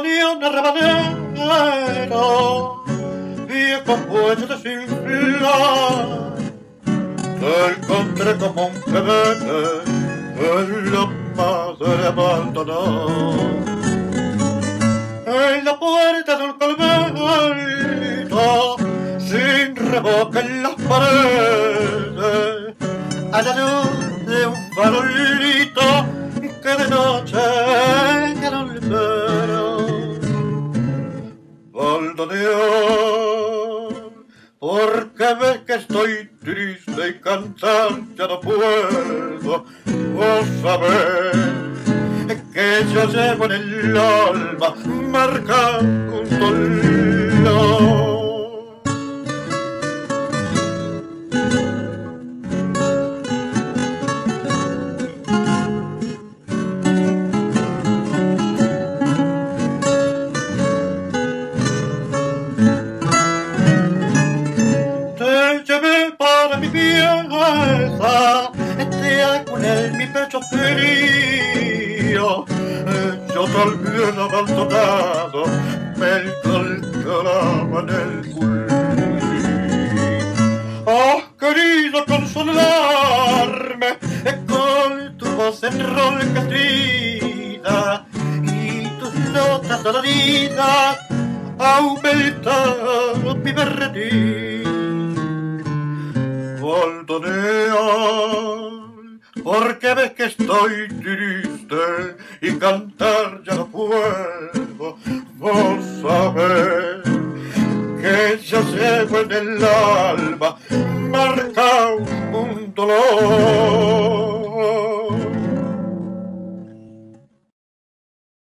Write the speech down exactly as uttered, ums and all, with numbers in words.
bandoneón rabanero, viejo cuello desinflar. Te encontré como un pebete en la madre abandonada, en la puerta de un convento, sin revoque en las paredes, a la luz de un farolito que de noche era un libero. Bandoneón, porque ves que estoy triste y cantar ya no puedo. Vos sabés que yo llevo en el alma marcado un dolor. Te llevé para mi pieza, te hago en él mi pecho frío. Yo también abandonado me calcaba en el culo. Has querido consolarme con tu voz enronquecida y tus notas doloridas aumentaron mi berretín. Bandoneón, porque ves que estoy triste y cantar ya no puedo. Vos sabés que yo llevo en el alma marcado un dolor.